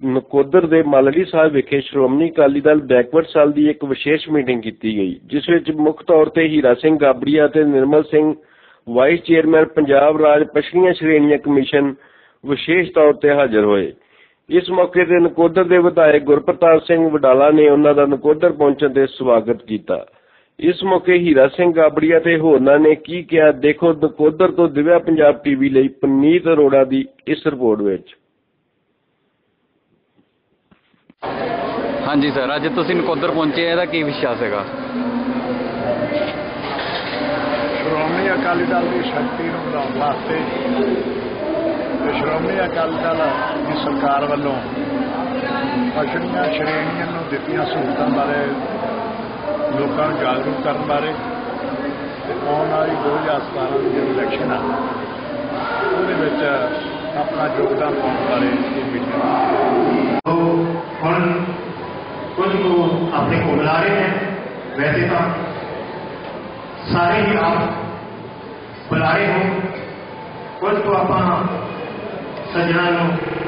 ਨਕੋਦਰ ਦੇ ਮਾਲੜੀ ਸਾਹਿਬ ਵਿਖੇ Shiromani Akali Dal backward cell ਦੀ ਇੱਕ ਵਿਸ਼ੇਸ਼ ਮੀਟਿੰਗ ਕੀਤੀ ਗਈ, ਜਿਸ ਵਿੱਚ ਮੁੱਖ ਤੌਰ ਤੇ ਹੀਰਾ ਸਿੰਘ ਗਾਬੜੀਆ ਅਤੇ ਨਿਰਮਲ ਸਿੰਘ ਵਾਈਸ ਚੇਅਰਮੈਨ ਪੰਜਾਬ ਰਾਜ ਪਛੜੀਆਂ ਸ਼੍ਰੇਣੀਆਂ ਕਮਿਸ਼ਨ ਵਿਸ਼ੇਸ਼ ਤੌਰ ਤੇ ਹਾਜ਼ਰ ਹੋਏ। ਇਸ ਮੌਕੇ ਤੇ ਨਕੋਦਰ ਦੇ ਵਿਧਾਇਕ ਗੁਰਪ੍ਰਤਾਪ ਸਿੰਘ ਵਡਾਲਾ ਨੇ ਉਹਨਾਂ ਦਾ ਨਕੋਦਰ ਪਹੁੰਚਣ ਤੇ ਸਵਾਗਤ ਕੀਤਾ। ਇਸ ਮੌਕੇ ਹੀਰਾ ਸਿੰਘ ਗਾਬੜੀਆ ਤੇ ਹੋਰਨਾਂ ਨੇ ਕੀ ਕਿਹਾ, ਦੇਖੋ ਨਕੋਦਰ ਤੋਂ ਦਿਵਿਆ ਪੰਜਾਬ ਟੀਵੀ ਲਈ ਪਨੀਤ ਅਰੋੜਾ ਦੀ ਇਸ ਰਿਪੋਰਟ ਵਿੱਚ। ਹਾਂਜੀ ਸਰ, ਅੱਜ ਤੁਸੀਂ ਨਕੋਦਰ ਪਹੁੰਚੇ, ਇਹਦਾ ਕੀ ਵਿਸ਼ਵਾਸ ਹੈਗਾ? ਸ਼੍ਰੋਮਣੀ ਅਕਾਲੀ ਦਲ ਦੀ ਸ਼ਕਤੀ ਨੂੰ ਵਧਾਉਣ ਵਾਸਤੇ ਤੇ ਸ਼੍ਰੋਮਣੀ ਅਕਾਲੀ ਦਲ ਦੀ ਸਰਕਾਰ ਵੱਲੋਂ ਪਛੜੀਆਂ ਸ਼੍ਰੇਣੀਆਂ ਨੂੰ ਦਿੱਤੀਆਂ ਸਹੂਲਤਾਂ ਬਾਰੇ ਲੋਕਾਂ ਨੂੰ ਜਾਗਰੂਕ ਕਰਨ ਬਾਰੇ ਤੇ ਆਉਣ ਵਾਲੀ 2017 ਦੀ ਜਿਹੜੀ ਇਲੈਕਸ਼ਨ ਆ ਉਹਦੇ ਵਿੱਚ ਆਪਣਾ ਯੋਗਦਾਨ ਪਾਉਣ ਬਾਰੇ ਇਹ ਮੀਟਿੰਗ। ਹੁਣ ਕੁਝ ਨੂੰ ਆਪਣੇ ਕੋਲ ਬੁਲਾ ਰਹੇ हैं, वैसे तो सारे ही आप बुला रहे हो, कुछ तो आप सज्जना